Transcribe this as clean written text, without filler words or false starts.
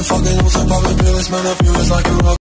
fucking on top of the bills, man, I feel it's like a rock.